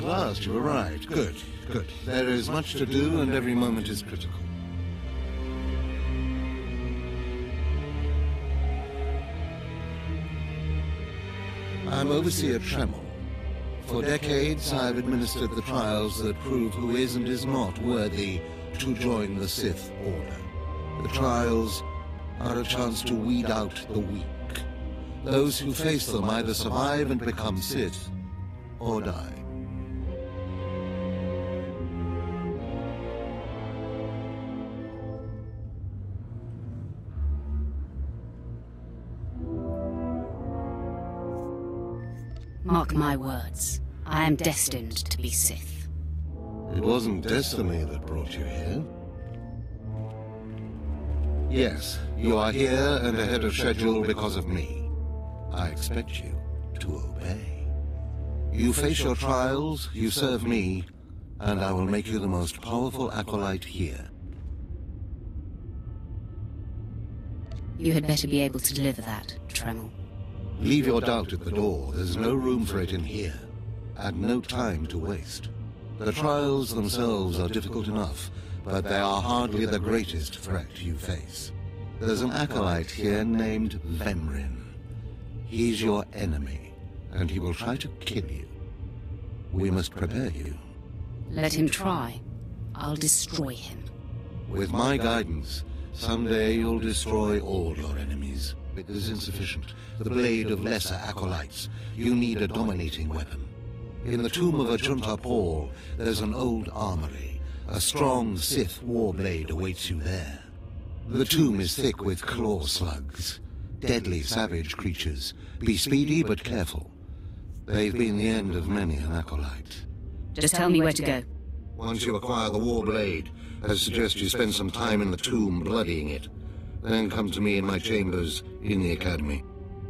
last, you were right. Good, good. There is much to do, and every moment is critical. I'm Overseer Tremel. For decades, I've administered the trials that prove who is and is not worthy to join the Sith Order. The trials are a chance to weed out the weak. Those who face them either survive and become Sith, or die. Mark my words, I am destined to be Sith. It wasn't destiny that brought you here. Yes, you are here and ahead of schedule because of me. I expect you to obey. You face your trials, you serve me, and I will make you the most powerful acolyte here. You had better be able to deliver that, Tremel. Leave your doubt at the door. There's no room for it in here. And no time to waste. The trials themselves are difficult enough, but they are hardly the greatest threat you face. There's an acolyte here named Vemrin. He's your enemy, and he will try to kill you. We must prepare you. Let him try. I'll destroy him. With my guidance, someday you'll destroy all your enemies. It is insufficient. The blade of lesser acolytes. You need a dominating weapon. In the tomb of Ajunta Paul, there's an old armory. A strong Sith warblade awaits you there. The tomb is thick with claw slugs. Deadly savage creatures. Be speedy but careful. They've been the end of many an acolyte. Just tell me where to go. Once you acquire the warblade, I suggest you spend some time in the tomb bloodying it. Then come to me in my chambers in the Academy.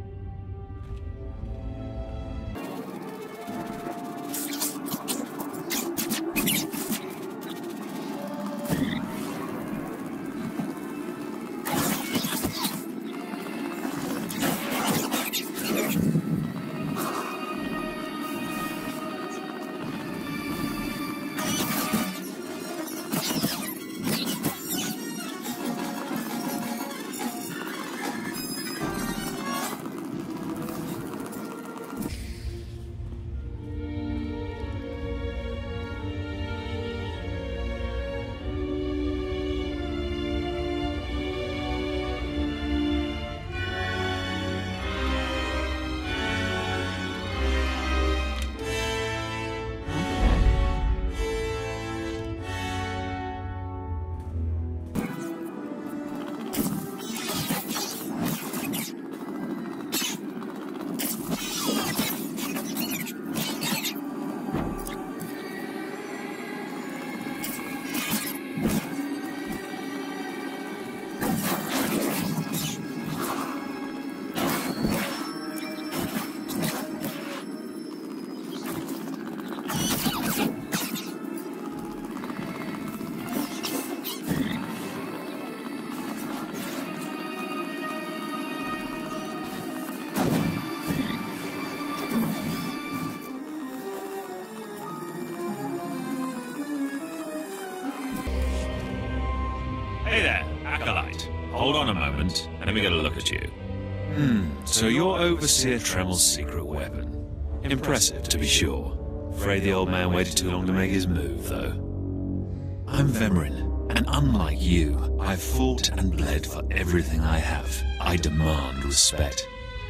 Hey there, Acolyte. Hold on a moment, and let me get a look at you. So you're Overseer Tremel's secret weapon. Impressive, to be sure. Afraid the old man waited too long to make his move, though. I'm Vemrin, and unlike you, I've fought and bled for everything I have. I demand respect.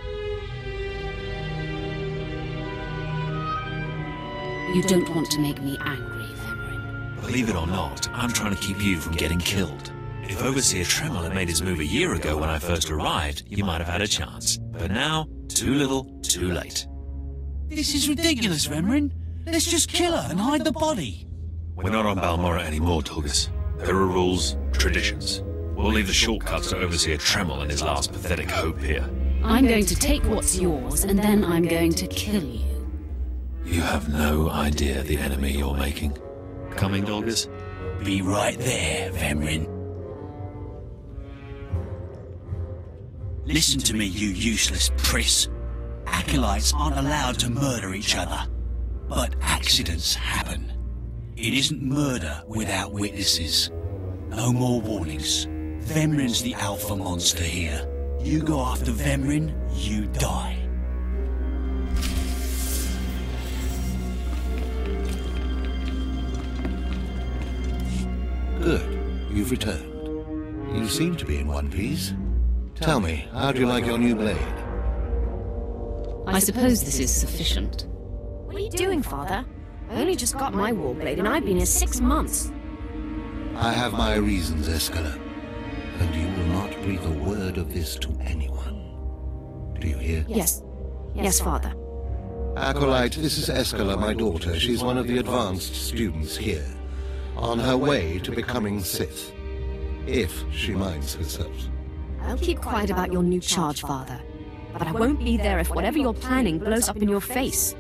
You don't want to make me angry, Vemrin. Believe it or not, I'm trying to keep you from getting killed. If Overseer Tremel had made his move a year ago when I first arrived, you might have had a chance. But now, too little, too late. This is ridiculous, Vemrin. Let's just kill her and hide the body. We're not on Balmorra anymore, Tulgus. There are rules, traditions. We'll leave the shortcuts to Overseer Tremel and his last pathetic hope here. I'm going to take what's yours, and then I'm going to kill you. You have no idea the enemy you're making. Coming, Tulgus? Be right there, Vemrin. Listen to me, you useless priss. Acolytes aren't allowed to murder each other. But accidents happen. It isn't murder without witnesses. No more warnings. Vemrin's the alpha monster here. You go after Vemrin, you die. Good. You've returned. You seem to be in one piece. Tell me, how do you like your new blade? I suppose this is sufficient. What are you doing, Father? I only just got my warblade and I've been here 6 months. I have my reasons, Escala. And you will not breathe a word of this to anyone. Do you hear? Yes. Yes, Father. Acolyte, this is Escala, my daughter. She's one of the advanced students here. On her way to becoming Sith. If she minds herself. I'll keep quiet about your new charge, Father. But I won't be there if whatever you're planning blows up in your face.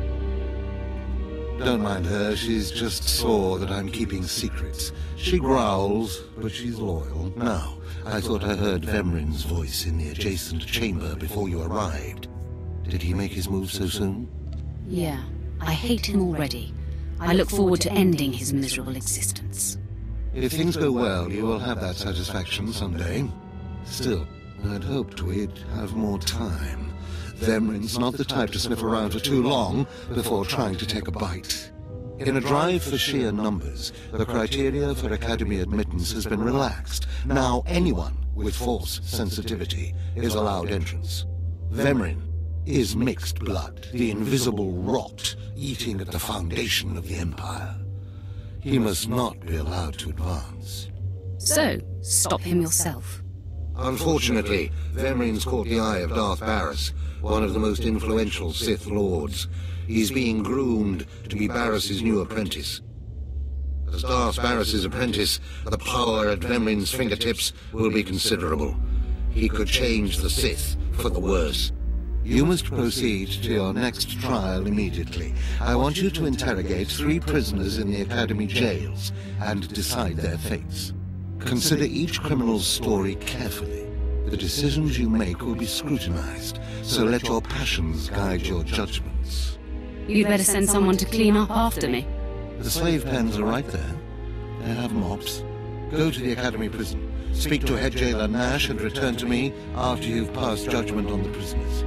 Don't mind her, she's just sore that I'm keeping secrets. She growls, but she's loyal. Now, I thought I heard Vemrin's voice in the adjacent chamber before you arrived. Did he make his move so soon? Yeah, I hate him already. I look forward to ending his miserable existence. If things go well, you will have that satisfaction someday. Still, I'd hoped we'd have more time. Vemrin's not the type to sniff around for too long before trying to take a bite. In a drive for sheer numbers, the criteria for Academy admittance has been relaxed. Now anyone with Force sensitivity is allowed entrance. Vemrin is mixed blood, the invisible rot eating at the foundation of the Empire. He must not be allowed to advance. So, stop him yourself. Unfortunately, Vemrin's caught the eye of Darth Baras, one of the most influential Sith Lords. He's being groomed to be Baras's new apprentice. As Darth Baras's apprentice, the power at Vemrin's fingertips will be considerable. He could change the Sith for the worse. You must proceed to your next trial immediately. I want you to interrogate 3 prisoners in the Academy jails and decide their fates. Consider each criminal's story carefully. The decisions you make will be scrutinized, so let your passions guide your judgments. You'd better send someone to clean up after me. The slave pens are right there. They have mops. Go to the Academy prison. Speak to head jailer Nash and return to me after you've passed judgment on the prisoners.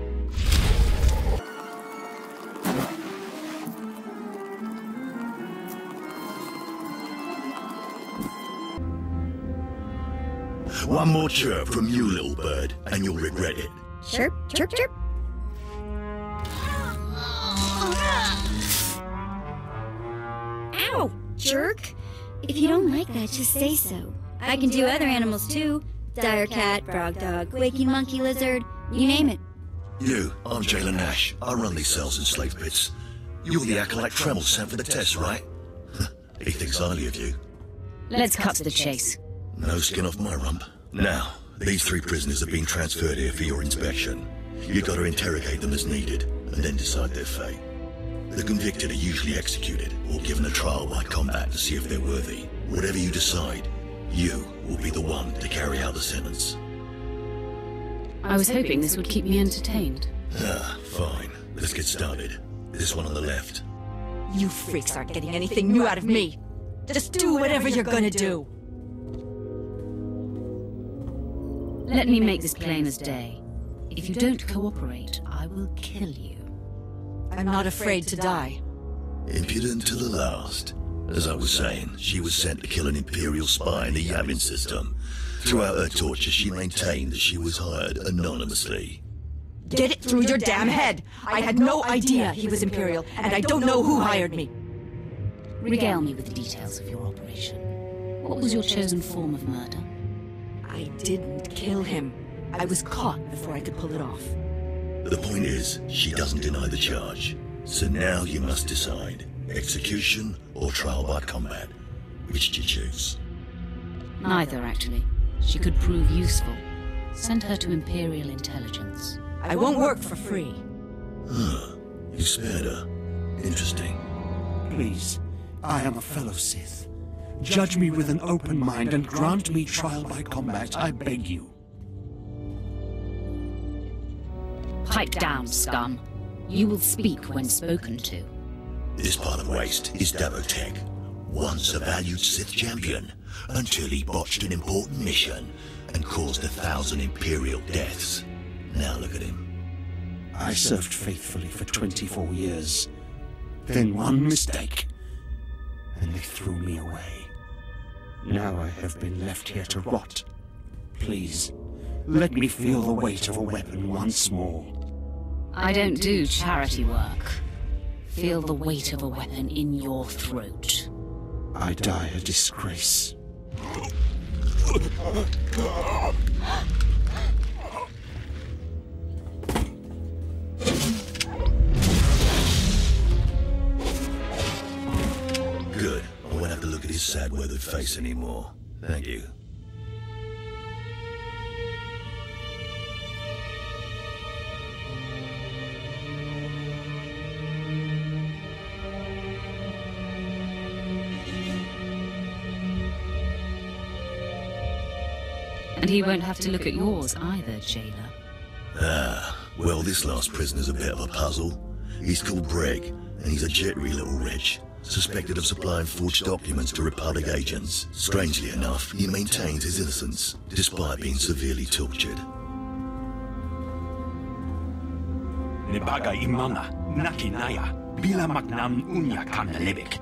One more chirp from you, little bird, and you'll regret it. Chirp, chirp, chirp. Ow, jerk! If you don't like that, just say so. I can do other animals too. Dire cat, frog dog, waking monkey lizard, you name it. You, I'm Jailer Nash. I run these cells in slave pits. You're the acolyte Tremel sent for the test, right? He thinks highly of you. Let's cut to the chase. No skin off my rump. Now, these 3 prisoners have been transferred here for your inspection. You've got to interrogate them as needed, and then decide their fate. The convicted are usually executed, or given a trial by combat to see if they're worthy. Whatever you decide, you will be the one to carry out the sentence. I was hoping this would keep me entertained. Ah, fine. Let's get started. This one on the left. You freaks aren't getting anything new out of me. Just do whatever you're gonna do. Let me make this plain as day. If you don't cooperate, I will kill you. I'm not afraid to die. Impudent to the last. As I was saying, she was sent to kill an Imperial spy in the Yavin system. Throughout her torture, she maintained that she was hired anonymously. Get it through your damn head! I had no idea he was Imperial, and I don't know who hired me. Regale me with the details of your operation. What was your chosen form of murder? I didn't kill him. I was caught before I could pull it off. The point is, she doesn't deny the charge. So now you must decide. Execution or trial by combat. Which do you choose? Neither, actually. She could prove useful. Send her to Imperial Intelligence. I won't work for free. Huh. You spared her. Interesting. Please, I am a fellow Sith. Judge me with an open mind and grant me trial by combat, I beg you. Pipe down, scum. You will speak when spoken to. This part of Waste is Davotech, once a valued Sith champion, until he botched an important mission and caused 1,000 Imperial deaths. Now look at him. I served faithfully for 24 years. Then one mistake, and they threw me away. Now I have been left here to rot. Please, let me feel the weight of a weapon once more. I don't do charity work. Feel the weight of a weapon in your throat. I die a disgrace. Good. I won't have to look at his sad, weathered face anymore. Thank you. And he won't have to look at yours either, jailer. Ah, well, this last prisoner's a bit of a puzzle. He's called Breg, and he's a jittery little wretch, suspected of supplying forged documents to Republic agents. Strangely enough, he maintains his innocence, despite being severely tortured. Nebaga imana, nakinaya, bila maknam unya kamnalebik.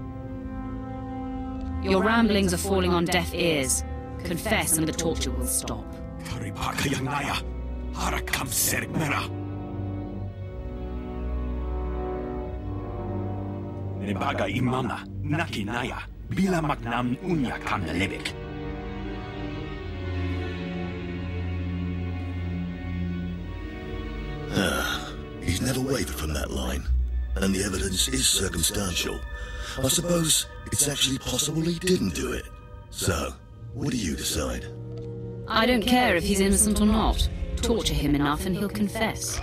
Your ramblings are falling on deaf ears. Confess and the torture will stop. Karibaka yanaya, harakam sermera. Nebaga imana, nakinaya, bila maknam unya kamnalebik. He's never wavered from that line, and the evidence is circumstantial. I suppose it's actually possible he didn't do it. So, what do you decide? I don't care if he's innocent or not. Torture him enough and he'll confess.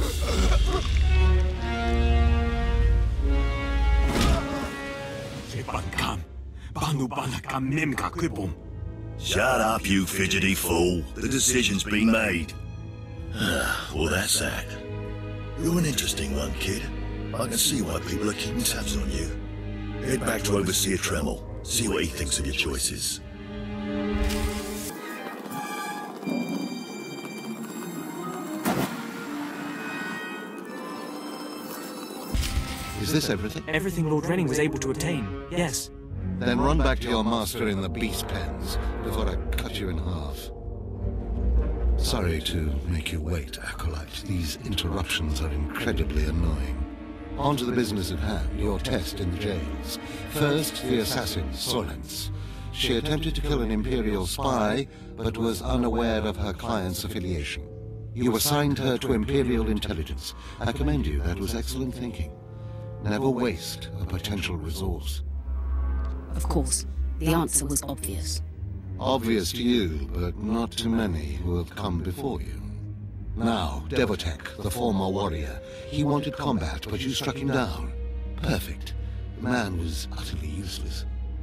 Shut up, you fidgety fool. The decision's been made. Well, that's that. You're an interesting one, kid. I can see why people are keeping tabs on you. Head back to Overseer Tremel. See what he thinks of your choices. Is this everything? Everything Lord Renning was able to obtain, yes. Then run back to your master in the beast pens before I cut you in half. Sorry to make you wait, Acolyte. These interruptions are incredibly annoying. On to the business at hand, your test in the jails. First, the assassin, Solence. She attempted to kill an Imperial spy, but was unaware of her client's affiliation. You assigned her to Imperial intelligence. I commend you, that was excellent thinking. Never waste a potential resource. Of course, the answer was obvious. Obvious to you, but not to many who have come before you. Now, Davotech, the former warrior. He wanted combat, but you struck him down. Perfect. The man was utterly useless.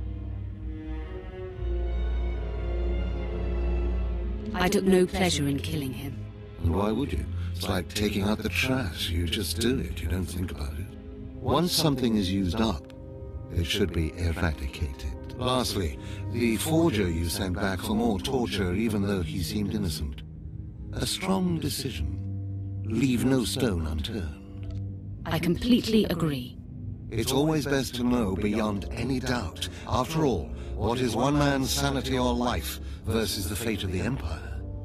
I took no pleasure in killing him. And why would you? It's like taking out the trash. You just do it. You don't think about it. Once something is used up, it should be eradicated. Lastly, the forger you sent back for more torture even though he seemed innocent. A strong decision. Leave no stone unturned. I completely agree. It's always best to know beyond any doubt. After all, what is one man's sanity or life versus the fate of the Empire?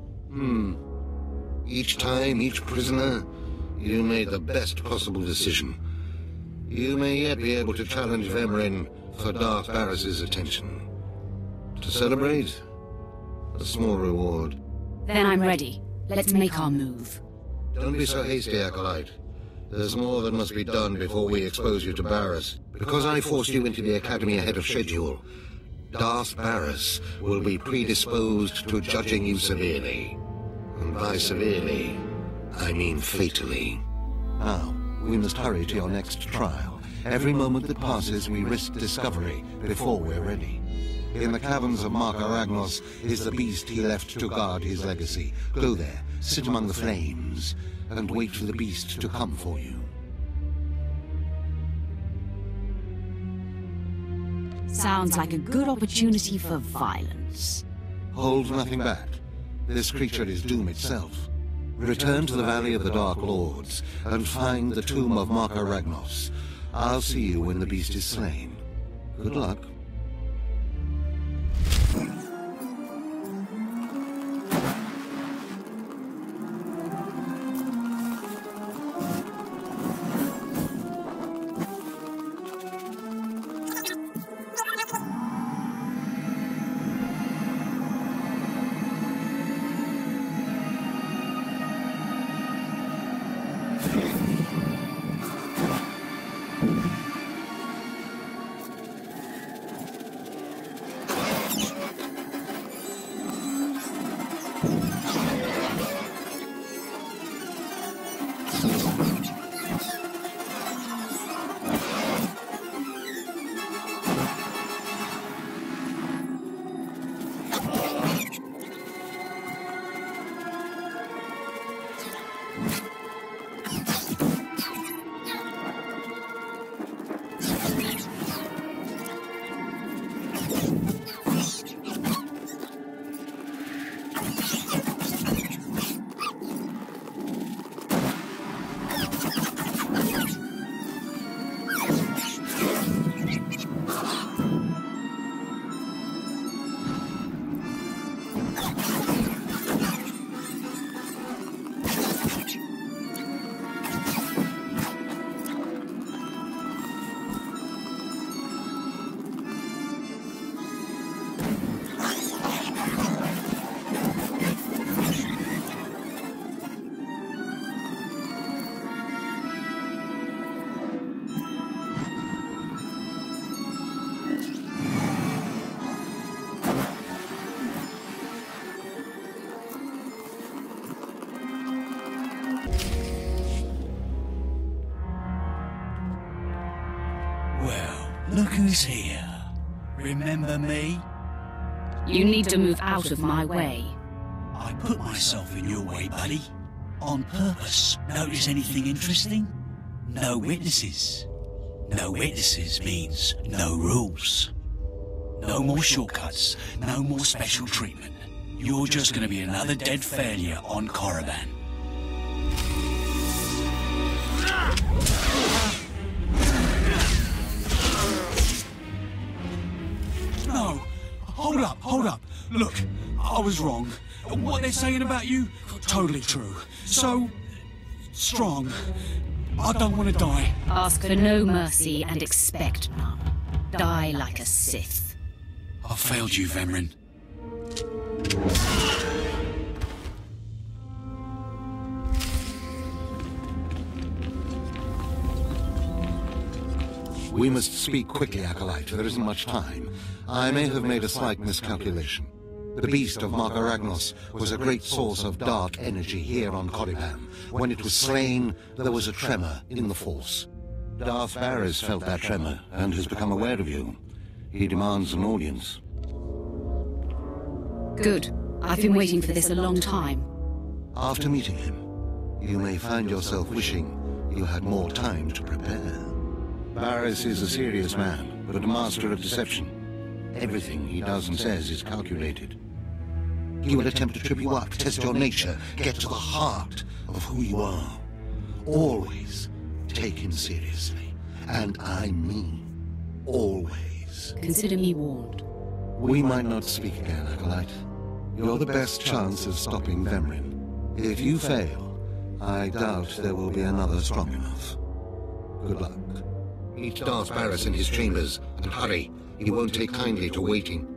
Each time, each prisoner, you made the best possible decision. You may yet be able to challenge Vemrin for Darth Barris's attention. To celebrate, a small reward. Then I'm ready. Let's make our move. Don't be so hasty, Acolyte. There's more that must be done before we expose you to Barris. Because I forced you into the Academy ahead of schedule, Darth Barris will be predisposed to judging you severely. And by severely, I mean fatally. Now, we must hurry to your next trial. Every moment that passes, we risk discovery before we're ready. In the caverns of Mark Aragnos is the beast he left to guard his legacy. Go there, sit among the flames, and wait for the beast to come for you. Sounds like a good opportunity for violence. Hold nothing back. This creature is doom itself. Return to the Valley of the Dark Lords and find the tomb of Marka Ragnos. I'll see you when the beast is slain. Good luck. Look who's here. Remember me? You need to move out of my way. I put myself in your way, buddy. On purpose. Notice anything interesting? No witnesses. No witnesses means no rules. No more shortcuts. No more special treatment. You're just gonna be another dead failure on Korriban. No! Hold up! Look, I was wrong. What they're saying about you, totally true. So... strong. I don't want to die. Ask for no mercy and expect none. Die like a Sith. I failed you, Vemrin. We must speak quickly, Acolyte. There isn't much time. I may have made a slight miscalculation. The beast of Marka Ragnos was a great source of dark energy here on Korriban. When it was slain, there was a tremor in the Force. Darth Baras felt that tremor and has become aware of you. He demands an audience. Good. I've been waiting for this a long time. After meeting him, you may find yourself wishing you had more time to prepare. Baras is a serious man, but a master of deception. Everything he does and says is calculated. He will attempt to trip you up, test your nature, get to the heart of who you are. Always take him seriously. And I mean always. Consider me warned. We might not speak again, Acolyte. You're the best chance of stopping Vemrin. If you fail, I doubt there will be another strong enough. Good luck. Meet Darth Baras in his chambers, and hurry. He won't take kindly to waiting.